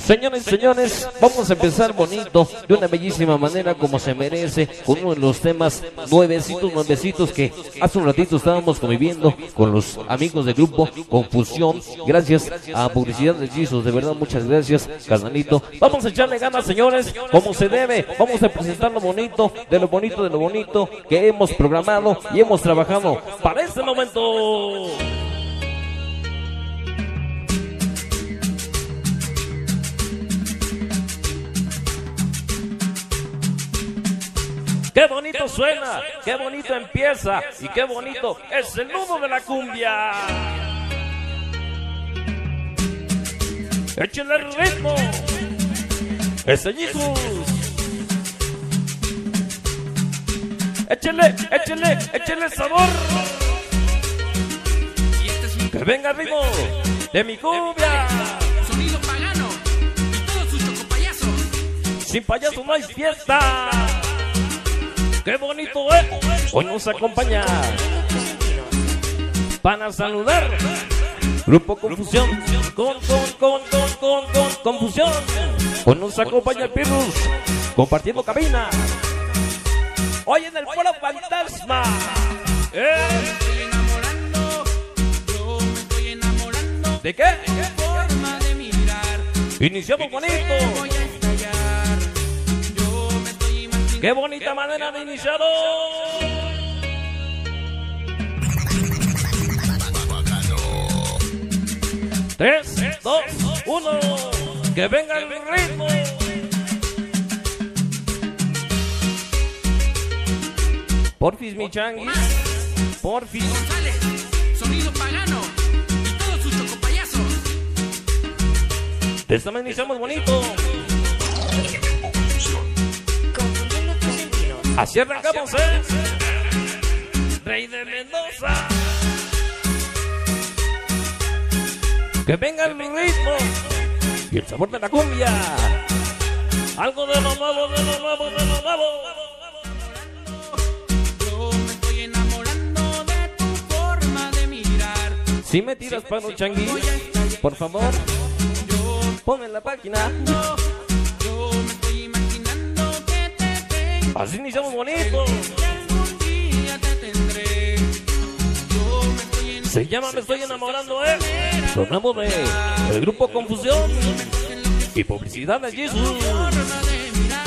Señores y señores, vamos a empezar bonito, de una bellísima manera como se merece, con uno de los temas nuevecitos que hace un ratito estábamos conviviendo con los amigos del grupo Confusión. Gracias a Publicidad de Jesus, de verdad muchas gracias, carnalito. Vamos a echarle ganas, señores, como se debe. Vamos a presentar lo bonito que hemos programado y hemos trabajado para este momento. ¡Qué bonito suena! ¡Qué bonito empieza! ¡Y qué bonito es el nudo de la cumbia! ¡Échenle el ritmo! ¡Ese Jesus! ¡Échenle sabor! ¡Que venga el ritmo de mi cumbia! Sonido pagano y todos sus chocopayasos. ¡Sin payaso no hay fiesta! ¡Qué bonito hoy nos acompaña para saludar Grupo Confusión con Confusión. Hoy nos acompaña el Pirrus compartiendo cabina hoy en el Foro Fantasma. Me estoy enamorando. ¿De qué? Forma de mirar. Iniciamos bonito. Voy a estallar. Yo me estoy imaginando. ¡Qué bonita manera de iniciar hoy! 3, 2, 1, ¡que venga el ritmo! Porfis, mi changuis, porfis. González, sonido pagano y todos sus chocopayasos. De esta manera iniciamos bonito. Así arrancamos, Rey de Mendoza. Que venga el ritmo y el sabor de la cumbia. Algo de lo nuevo. Yo me estoy enamorando de tu forma de mirar. Si me tiras para un changuis, por favor, ponme en la página. Yo me estoy imaginando que te tengo. Así iniciamos bonito. Que algún día te tendré. Yo me estoy Se llama Me Estoy Enamorando, Sonamos de el Grupo Confusión y Publicidad de Jesus. forma de mirar.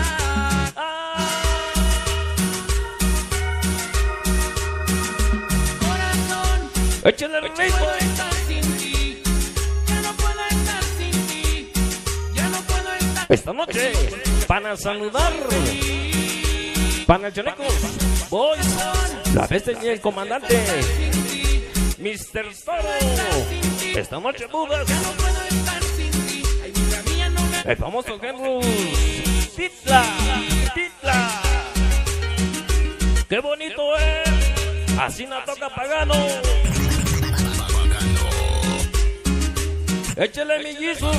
Corazón, Échenle el no ritmo. puedo estar sin ti. Ya no puedo estar sin ti. Ya no puedo estar Esta noche, para saludar, para Chalecos, Boys, la bestia y el comandante, Mr. Toro. Esta noche, Budas, no puedo estar sin ti. Ay, vida mía, no me el famoso Henrus, Titla. ¡Qué bonito es! Así nos toca pagano. Échale, mi Jesus.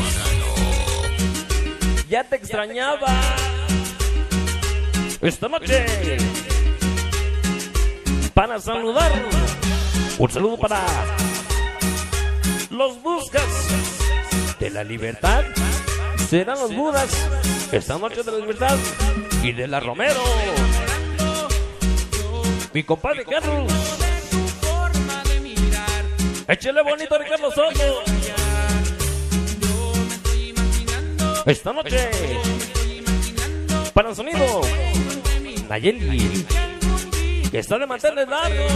Ya te extrañaba. Esta noche, para saludar, un saludo para los Buscas de la Libertad. Serán los Budas esta noche de la Libertad y de la Romero. Mi compadre Carlos. forma de mirar. Échale bonito, Ricardo Soto. Yo me estoy imaginando. Esta noche, para el sonido, Nayeli, que está de mantener largos.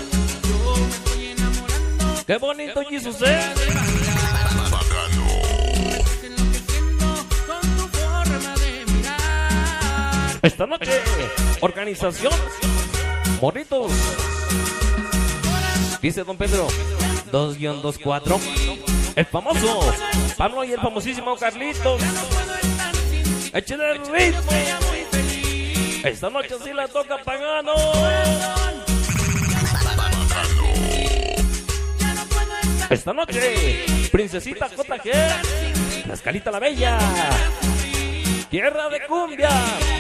¡Qué bonito, Jesus! Enloqueciendo con tu forma de mirar. Esta noche, organización, morritos. Dice Don Pedro, 2-24. El famoso Pablo y el famosísimo Carlitos. Échale el ritmo. Esta noche sí la toca pagano. Esta noche, Princesita JG, la Escalita la Bella, Tierra de Cumbia.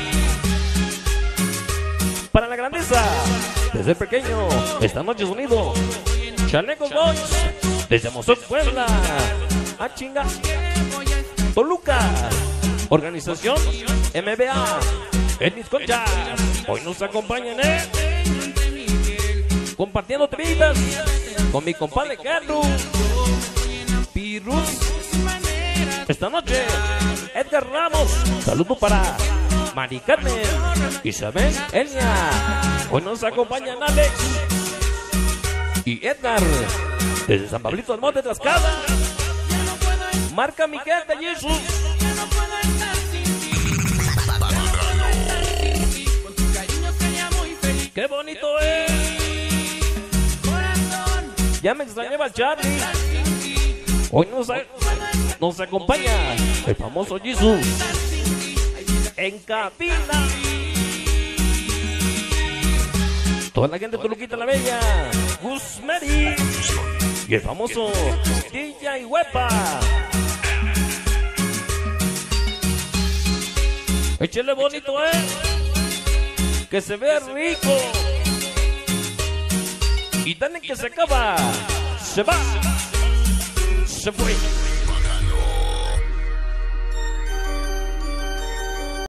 Para la grandeza, desde pequeño, esta noche es unido. Chalecos Boys, desde Mozoc, Puebla. ¡Ah, chinga! Toluca. Organización MBA. En mis conchas. Hoy nos acompañan, compartiendo temitas con mi compadre Carlos Pirus. Esta noche, Edgar Ramos. Saludo para Mari Carmen, Isabel, Elia. Hoy nos acompañan Alex y Edgar desde San Pablito del Monte, Tlaxcala. Marca Miguel de Jesús. ¡Qué bonito es! Ya me extrañaba el Charlie. Hoy nos acompaña el famoso Jesús en cabina. Toda la gente de Toluquita la Bella, Gus Mary y el famoso DJ Huepa. Échale bonito, que se vea rico. Y dale que se acaba. Se va. Se fue.